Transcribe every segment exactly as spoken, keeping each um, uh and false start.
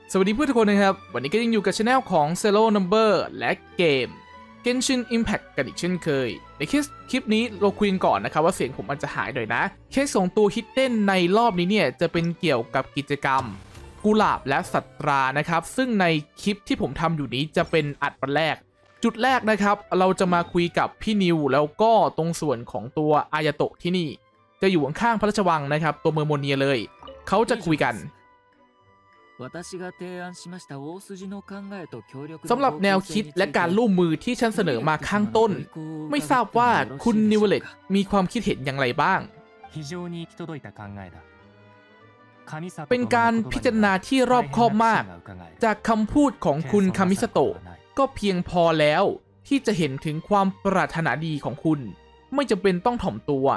สวัสดีเพื่อนทุกคนนะครับวันนี้ก็ยังอยู่กับช anel ของ Zero Number และเกม Genshin Impact กันอีกเช่นเคยในเคสคลิปนี้เราคุยกันก่อนนะครับว่าเสียงผมอาจจะหายหน่อยนะเคสของตัว Hidden ในรอบนี้เนี่ยจะเป็นเกี่ยวกับกิจกรรมกุหลาบและสัตรานะครับซึ่งในคลิปที่ผมทำอยู่นี้จะเป็นอัดวันแรกจุดแรกนะครับเราจะมาคุยกับพี่นิวแล้วก็ตรงส่วนของตัวอายาโตะที่นี่จะอยู่ข้างๆพระราชวังนะครับตัวเมืองโมเนียเลยเขาจะคุยกันสำหรับแนวคิดและการร่วมมือที่ฉันเสนอมาข้างต้นไม่ทราบว่าคุณนิวเลตมีความคิดเห็นอย่างไรบ้างเป็นการพิจารณาที่รอบคอบมากจากคำพูดของคุณคามิสโตะก็เพียงพอแล้วที่จะเห็นถึงความปรารถนาดีของคุณไม่จำเป็นต้องถ่อมตัว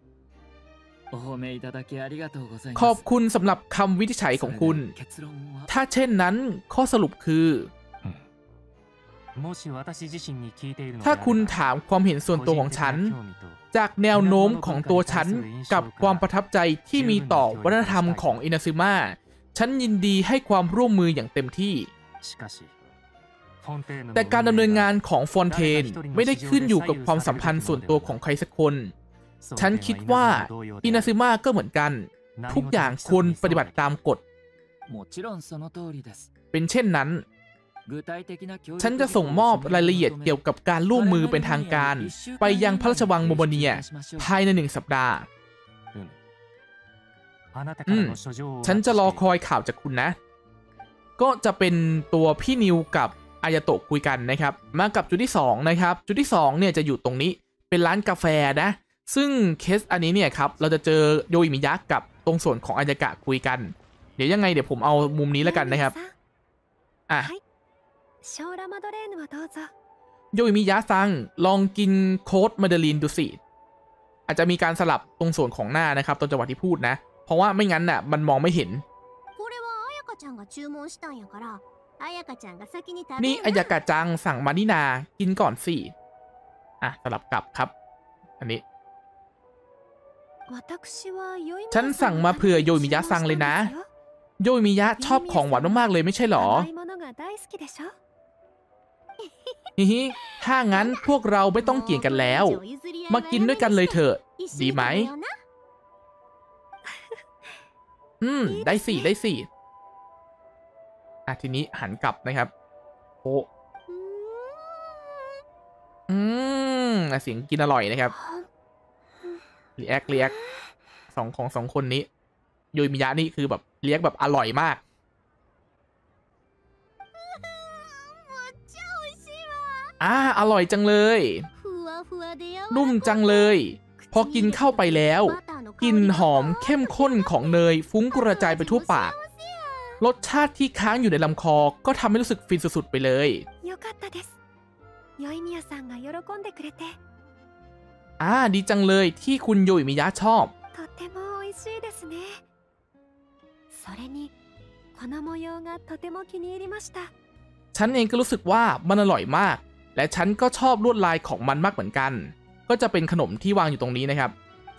ขอบคุณสำหรับคำวินิจฉัยของคุณถ้าเช่นนั้นข้อสรุปคือถ้าคุณถามความเห็นส่วนตัวของฉันจากแนวโน้มของตัวฉันกับความประทับใจที่มีต่อวัฒนธรรมของอินาซึมะฉันยินดีให้ความร่วมมืออย่างเต็มที่แต่การดำเนินงานของฟอนเทนไม่ได้ขึ้นอยู่กับความสัมพันธ์ส่วนตัวของใครสักคนฉันคิดว่าอินาซึมะก็เหมือนกันทุกอย่างควรปฏิบัติตามกฎเป็นเช่นนั้นฉันจะส่งมอบรายละเอียดเกี่ยวกับการร่วมมือเป็นทางการไปยังพระราชวังโมโมเนียภายในหนึ่งสัปดาห์อืมฉันจะรอคอยข่าวจากคุณนะก็จะเป็นตัวพี่นิวกับอายาโตะคุยกันนะครับมากับจุดที่สองนะครับจุดที่สองเนี่ยจะอยู่ตรงนี้เป็นร้านกาแฟนะซึ่งเคสอันนี้เนี่ยครับเราจะเจอโยอิมิยะกับตรงส่วนของอายากะคุยกันเดี๋ยวยังไงเดี๋ยวผมเอามุมนี้แล้วกันนะครับอ่ะโยอิมิยะซังลองกินโค้ดมาเดลีนดูสิอาจจะมีการสลับตรงส่วนของหน้านะครับตอนจังหวะที่พูดนะเพราะว่าไม่งั้นน่ะมันมองไม่เห็นนี่อายากะจังสั่งมานี่นากินก่อนสิอ่ะสลับกลับครับอันนี้ฉันสั่งมาเผื่อโยอิมิยะซังเลยนะโยอิมิยะชอบของหวานมากๆเลยไม่ใช่หรอฮิฮิถ้างั้นพวกเราไม่ต้องเกี่ยงกันแล้วมากินด้วยกันเลยเถอะดีไหมอืมได้สิได้สิอ่ะทีนี้หันกลับนะครับโอ้อืมเสียงกินอร่อยนะครับรีแอครีแอคสองของสองคนนี้โยอิมิยะนี่คือแบบเรียกแบบอร่อยมากอ่าอร่อยจังเลยนุ่มจังเลยพอกินเข้าไปแล้วกลิ่นหอมเข้มข้นของเนยฟุ้งกระจายไปทั่วปากรสชาติที่ค้างอยู่ในลำคอก็ทำให้รู้สึกฟินสุดๆไปเลยอ่าดีจังเลยที่คุณโยอิมิยะชอบฉันเองก็รู้สึกว่ามันอร่อยมากและฉันก็ชอบลวดลายของมันมากเหมือนกันก็จะเป็นขนมที่วางอยู่ตรงนี้นะครับ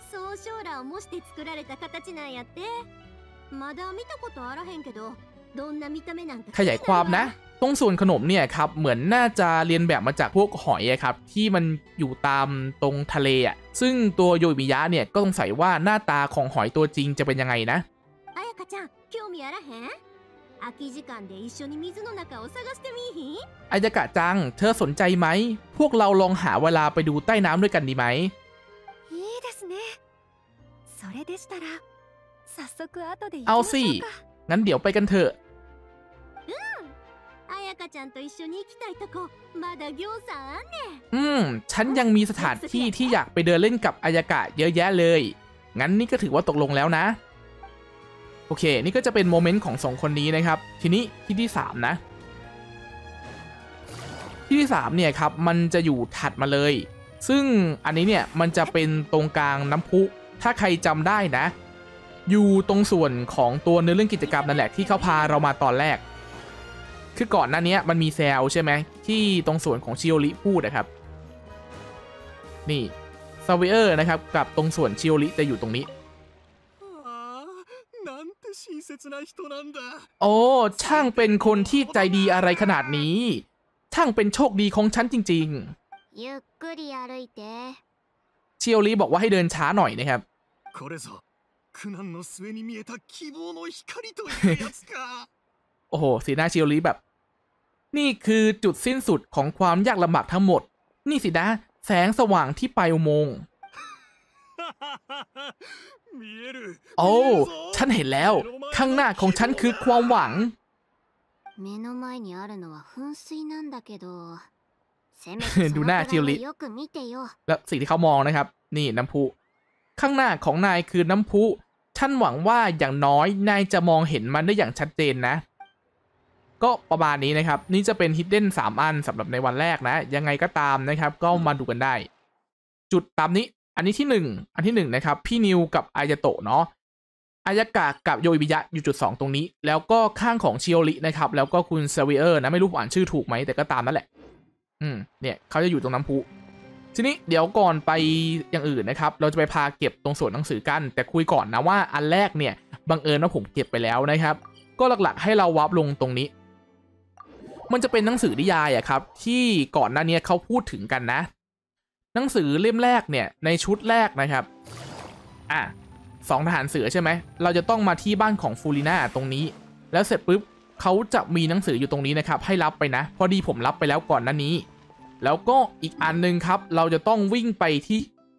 ขยายความนะตรงส่วนขนมเนี่ยครับเหมือนน่าจะเรียนแบบมาจากพวกหอยครับที่มันอยู่ตามตรงทะเลอ่ะซึ่งตัวโยอิมิยะเนี่ยก็สงสัยว่าหน้าตาของหอยตัวจริงจะเป็นยังไงนะอายากะจังเธอสนใจไหมพวกเราลองหาเวลาไปดูใต้น้ำด้วยกันดีไหมเอาสิงั้นเดี๋ยวไปกันเถอะอืมฉันยังมีสถานที่ที่อยากไปเดินเล่นกับอายากะเยอะแยะเลยงั้นนี่ก็ถือว่าตกลงแล้วนะโอเคนี่ก็จะเป็นโมเมนต์ของสองคนนี้นะครับทีนี้ที่ที่สามนะที่ที่สามเนี่ยครับมันจะอยู่ถัดมาเลยซึ่งอันนี้เนี่ยมันจะเป็นตรงกลางน้ำพุถ้าใครจำได้นะอยู่ตรงส่วนของตัวเนื้อเรื่องกิจกรรมนั่นแหละที่เขาพาเรามาตอนแรกคือก่อนหน้านี้มันมีแซลใช่ไหมที่ตรงส่วนของชิโอริพูดนะครับนี่ซาเวเออร์นะครับกับตรงส่วนชิโอริจะอยู่ตรงนี้โอ้ช่างเป็นคนที่ใจดีอะไรขนาดนี้ช่างเป็นโชคดีของฉันจริงๆเชียวลีบอกว่าให้เดินช้าหน่อยนะครับโอ้โหสีหน้าเชียวลีแบบนี่คือจุดสิ้นสุดของความยากลำบากทั้งหมดนี่สินะแสงสว่างที่ปลายอุโมงค์โอ้ฉันเห็นแล้วข้างหน้าของฉันคือความหวังดูหน้าเชียวลิแล้วสิ่งที่เขามองนะครับนี่น้ำพุข้างหน้าของนายคือน้ำพุฉันหวังว่าอย่างน้อยนายจะมองเห็นมันได้อย่างชัดเจนนะก็ประมาณนี้นะครับนี่จะเป็นฮิดเด้นสามอันสำหรับในวันแรกนะยังไงก็ตามนะครับก็มาดูกันได้จุดตามนี้อันนี้ที่หนึ่งอันที่หนึ่งนะครับพี่นิวกับอายาโตะเนาะอายากะกับโยอิบิยะอยู่จุดสองตรงนี้แล้วก็ข้างของเชียวรินะครับแล้วก็คุณเซเวียร์นะไม่รู้ผมอ่านชื่อถูกไหมแต่ก็ตามนั่นแหละอืมเนี่ยเขาจะอยู่ตรงน้ำพุทีนี้เดี๋ยวก่อนไปอย่างอื่นนะครับเราจะไปพาเก็บตรงส่วนหนังสือกันแต่คุยก่อนนะว่าอันแรกเนี่ยบังเอิญว่าผมเก็บไปแล้วนะครับก็หลักๆให้เราวับลงตรงนี้มันจะเป็นหนังสือนิยายอะครับที่ก่อนหน้านี้เขาพูดถึงกันนะหนังสือเล่มแรกเนี่ยในชุดแรกนะครับอ่ะสองทหารเสือใช่ไหมเราจะต้องมาที่บ้านของฟูริน่าตรงนี้แล้วเสร็จปุ๊บเขาจะมีหนังสืออยู่ตรงนี้นะครับให้รับไปนะพอดีผมรับไปแล้วก่อนหน้านี้แล้วก็อีกอันนึงครับเราจะต้องวิ่งไปที่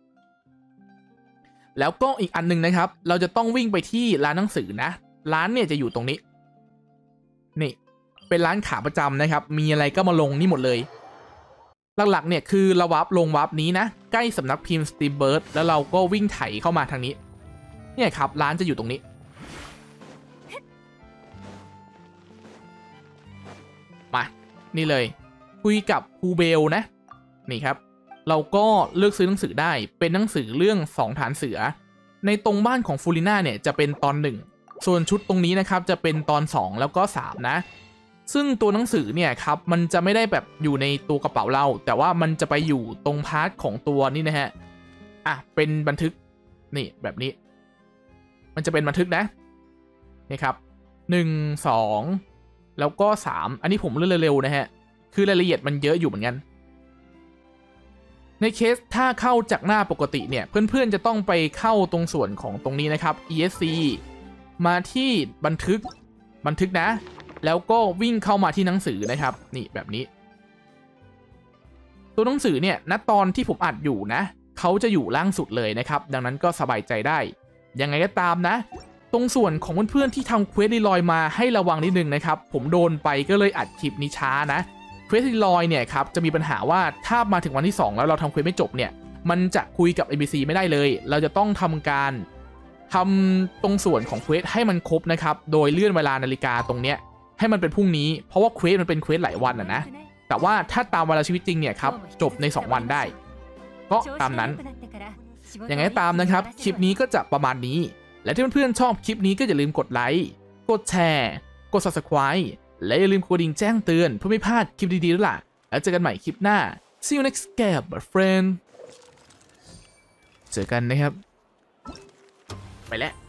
แล้วก็อีกอันนึงนะครับเราจะต้องวิ่งไปที่ร้านหนังสือนะร้านเนี่ยจะอยู่ตรงนี้นี่เป็นร้านขาประจำนะครับมีอะไรก็มาลงนี่หมดเลยหลักๆเนี่ยคือเราวับลงวับนี้นะใกล้สำนักพิมพ์สตีมเบิร์ดแล้วเราก็วิ่งไถเข้ามาทางนี้เนี่ยครับร้านจะอยู่ตรงนี้มานี่เลยคุยกับครูเบลนะนี่ครับเราก็เลือกซื้อหนังสือได้เป็นหนังสือเรื่องสองฐานเสือในตรงบ้านของฟูริน่าเนี่ยจะเป็นตอนหนึ่งส่วนชุดตรงนี้นะครับจะเป็นตอนสองแล้วก็สามนะซึ่งตัวหนังสือเนี่ยครับมันจะไม่ได้แบบอยู่ในตัวกระเป๋าเราแต่ว่ามันจะไปอยู่ตรงพาร์ทของตัวนี่นะฮะอ่ะเป็นบันทึกนี่แบบนี้มันจะเป็นบันทึกนะนี่ครับหนึ่ง สองแล้วก็สามอันนี้ผมเลื่อนเร็วๆนะฮะคือรายละเอียดมันเยอะอยู่เหมือนกันในเคสถ้าเข้าจากหน้าปกติเนี่ยเพื่อนๆจะต้องไปเข้าตรงส่วนของตรงนี้นะครับ อี เอส ซี มาที่บันทึกบันทึกนะแล้วก็วิ่งเข้ามาที่หนังสือนะครับนี่แบบนี้ตัวหนังสือเนี่ยณตอนที่ผมอัดอยู่นะเขาจะอยู่ล่างสุดเลยนะครับดังนั้นก็สบายใจได้ยังไงก็ตามนะตรงส่วนของเพื่อนๆที่ทำเควสรีลอยมาให้ระวังนิดนึงนะครับผมโดนไปก็เลยอัดคลิปนี้ช้านะเควสรีลอยเนี่ยครับจะมีปัญหาว่าถ้ามาถึงวันที่สองแล้วเราทำเควสไม่จบเนี่ยมันจะคุยกับ เอ็น พี ซี ไม่ได้เลยเราจะต้องทำการทำตรงส่วนของเควสให้มันครบนะครับโดยเลื่อนเวลานาฬิกาตรงเนี้ยให้มันเป็นพรุ่งนี้เพราะว่าเควสมันเป็นเควสหลายวันอ่ะนะแต่ว่าถ้าตามเวลาชีวิตจริงเนี่ยครับจบในสองวันได้ก็ตามนั้นยังไงตามนะครับคลิปนี้ก็จะประมาณนี้และถ้าเพื่อนๆชอบคลิปนี้ก็อย่าลืมกดไลค์กดแชร์กด ซับสไครบ์ และอย่าลืมกดกระดิ่งแจ้งเตือนเพื่อไม่พลาดคลิปดีๆด้วยล่ะแล้วเจอกันใหม่คลิปหน้า see you next game my friend เจอกันนะครับไปแล้ว